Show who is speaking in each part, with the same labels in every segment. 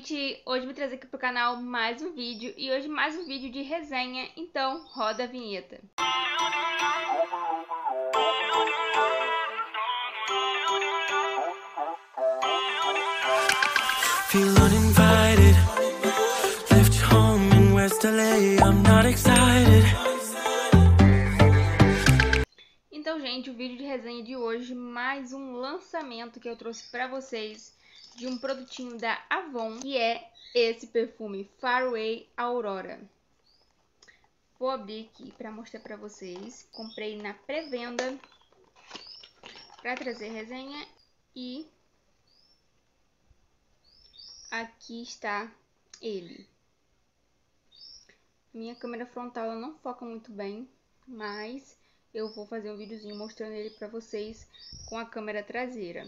Speaker 1: gente! Hoje eu vou trazer aqui pro canal mais um vídeo e hoje mais um vídeo de resenha, então roda a vinheta.
Speaker 2: Feel uninvited. Left home in West LA. I'm not excited.
Speaker 1: Então, gente, o vídeo de resenha de hoje, mais um lançamento que eu trouxe pra vocês de um produtinho da Avon, que é esse perfume Faraway Aurora. Vou abrir aqui pra mostrar pra vocês. Comprei na pré-venda pra trazer resenha e aqui está ele. Minha câmera frontal ela não foca muito bem, mas eu vou fazer um videozinho mostrando ele pra vocês com a câmera traseira.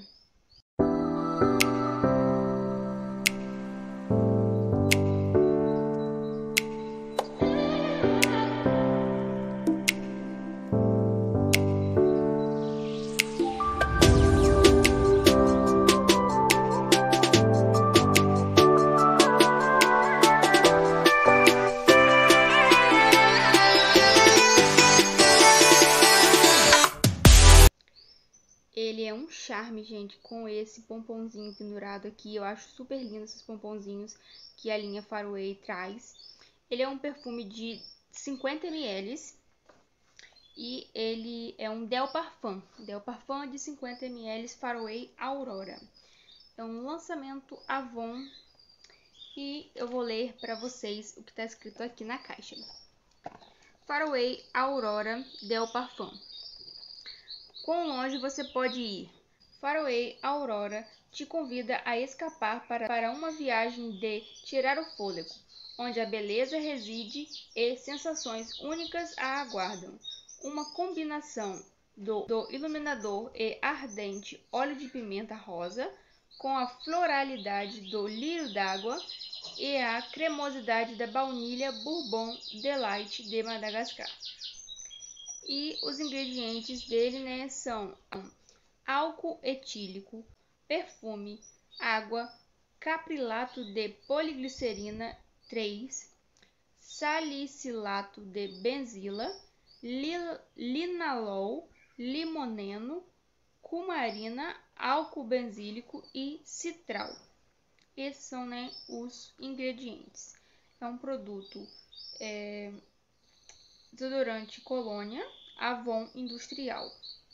Speaker 1: Ele é um charme, gente, com esse pomponzinho pendurado aqui. Eu acho super lindo esses pomponzinhos que a linha Faraway traz. Ele é um perfume de 50 ml e ele é um Del Parfum. Del Parfum de 50 ml Faraway Aurora. É um lançamento Avon e eu vou ler para vocês o que está escrito aqui na caixa. Faraway Aurora Del Parfum. Quão longe você pode ir? Faraway Aurora te convida a escapar para uma viagem de tirar o fôlego, onde a beleza reside e sensações únicas a aguardam. Uma combinação do iluminador e ardente óleo de pimenta rosa com a floralidade do lírio d'água e a cremosidade da baunilha Bourbon Delight de Madagascar. E os ingredientes dele, né, são álcool etílico, perfume, água, caprilato de poliglicerina 3, salicilato de benzila, linalol, limoneno, cumarina, álcool benzílico e citral. Esses são, né, os ingredientes. É um produto desodorante Colônia Avon Industrial.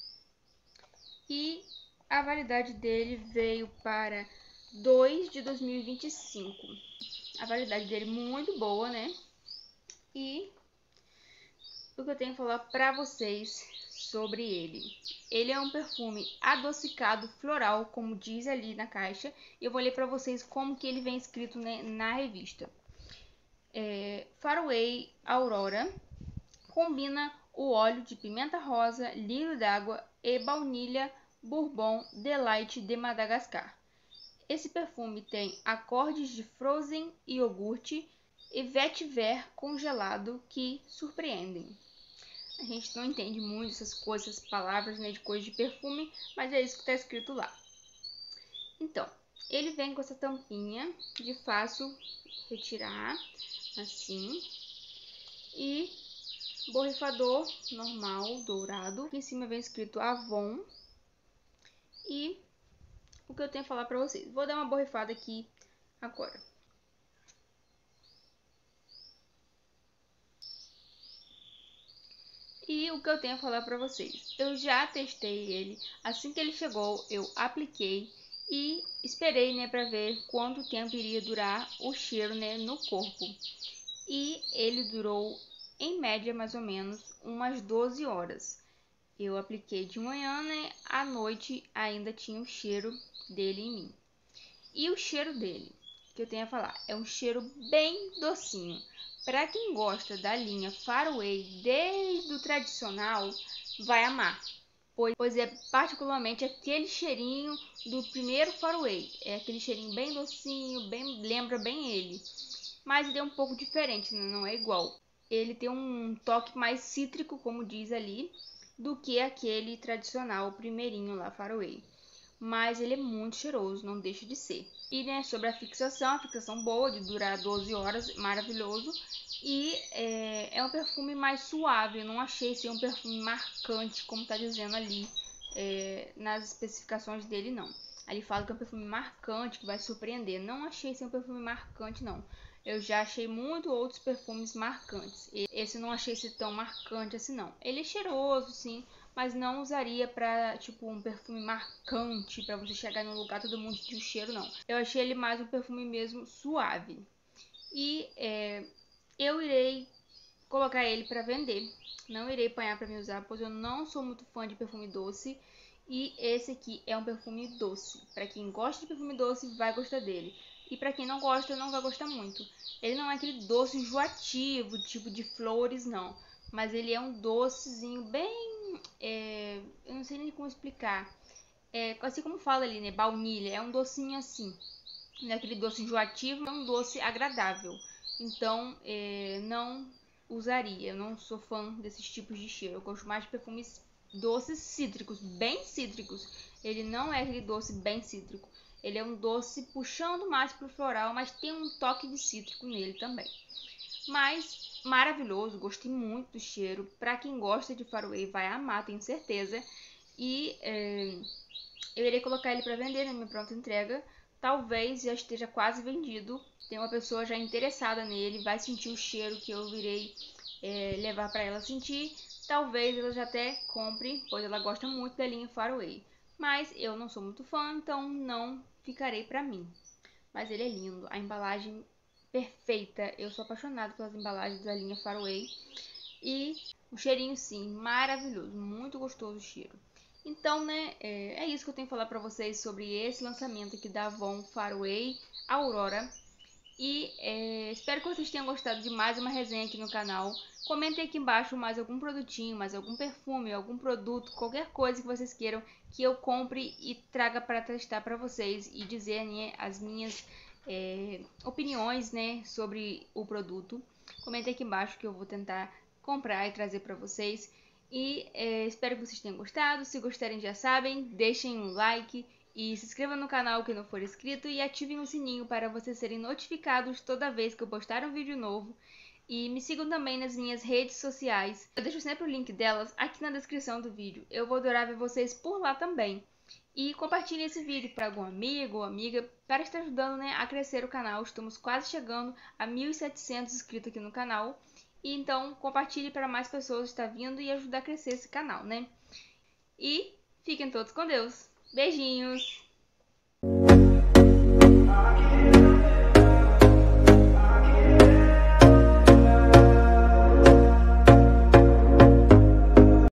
Speaker 1: E a validade dele veio para 2 de 2025. A validade dele muito boa, né? E o que eu tenho a falar para vocês sobre ele. Ele é um perfume adocicado floral, como diz ali na caixa. E eu vou ler para vocês como que ele vem escrito, né, na revista. Faraway Aurora combina o óleo de pimenta rosa, lírio d'água e baunilha Bourbon Delight de Madagascar. Esse perfume tem acordes de frozen e iogurte e vetiver congelado que surpreendem. A gente não entende muito essas coisas, essas palavras, né, de coisa de perfume, mas é isso que está escrito lá. Então, ele vem com essa tampinha de fácil retirar, assim, e borrifador normal, dourado. Aqui em cima vem escrito Avon. E o que eu tenho a falar pra vocês. Vou dar uma borrifada aqui agora. E o que eu tenho a falar pra vocês. Eu já testei ele. Assim que ele chegou, eu apliquei e esperei, né, pra ver quanto tempo iria durar o cheiro, né, no corpo. E ele durou em média mais ou menos umas 12 horas. Eu apliquei de manhã, né? À noite ainda tinha o cheiro dele em mim. E o cheiro dele, que eu tenho a falar, é um cheiro bem docinho. Para quem gosta da linha Faraway desde o tradicional, vai amar. Pois é particularmente aquele cheirinho do primeiro Faraway. É aquele cheirinho bem docinho, lembra bem ele. Mas ele é um pouco diferente, né? Não é igual. Ele tem um toque mais cítrico, como diz ali, do que aquele tradicional, o primeirinho lá, Faraway. mas ele é muito cheiroso, não deixa de ser. E, né, sobre a fixação boa, de durar 12 horas, maravilhoso. E é um perfume mais suave, eu não achei ser um perfume marcante, como tá dizendo ali nas especificações dele, não. Ali fala que é um perfume marcante, que vai surpreender. Não achei ser um perfume marcante, não. Eu já achei muito outros perfumes marcantes. Esse não achei ser tão marcante assim, não. Ele é cheiroso, sim, mas não usaria pra, tipo, um perfume marcante, pra você chegar num lugar todo mundo sentir o cheiro, não. Eu achei ele mais um perfume mesmo suave. E eu irei colocar ele para vender. Não irei apanhar para me usar, pois eu não sou muito fã de perfume doce. E esse aqui é um perfume doce. Para quem gosta de perfume doce, vai gostar dele. E para quem não gosta, não vai gostar muito. Ele não é aquele doce enjoativo, tipo de flores, não. Mas ele é um docezinho bem... eu não sei nem como explicar. Assim como fala ali, né? Baunilha. É um docinho assim. Não é aquele doce enjoativo, é um doce agradável. Então, não usaria. Eu não sou fã desses tipos de cheiro. Eu gosto mais de perfumes doces cítricos, bem cítricos. Ele não é aquele doce bem cítrico. Ele é um doce puxando mais pro floral, mas tem um toque de cítrico nele também. Mas maravilhoso, gostei muito do cheiro. Para quem gosta de Faraway vai amar, tenho certeza. E eu irei colocar ele para vender na minha pronta entrega. Talvez já esteja quase vendido. Tem uma pessoa já interessada nele, vai sentir o cheiro que eu irei levar para ela sentir. Talvez ela já até compre, pois ela gosta muito da linha Faraway. Mas eu não sou muito fã, então não ficarei para mim. Mas ele é lindo, a embalagem perfeita. Eu sou apaixonada pelas embalagens da linha Faraway. E o cheirinho sim, maravilhoso, muito gostoso o cheiro. Então, né, é isso que eu tenho que falar pra vocês sobre esse lançamento aqui da Avon Faraway Aurora. E espero que vocês tenham gostado de mais uma resenha aqui no canal. Comentem aqui embaixo mais algum produtinho, mais algum perfume, algum produto, qualquer coisa que vocês queiram que eu compre e traga para testar para vocês e dizer, né, as minhas opiniões, né, sobre o produto. Comentem aqui embaixo que eu vou tentar comprar e trazer para vocês. E espero que vocês tenham gostado. Se gostarem, já sabem, deixem um like e se inscrevam no canal que não for inscrito e ativem o sininho para vocês serem notificados toda vez que eu postar um vídeo novo. E me sigam também nas minhas redes sociais. Eu deixo sempre o link delas aqui na descrição do vídeo. Eu vou adorar ver vocês por lá também. E compartilhe esse vídeo para algum amigo ou amiga para estar ajudando, né, a crescer o canal. Estamos quase chegando a 1.700 inscritos aqui no canal. E então compartilhe para mais pessoas estar vindo e ajudar a crescer esse canal, né? E fiquem todos com Deus. Beijinhos!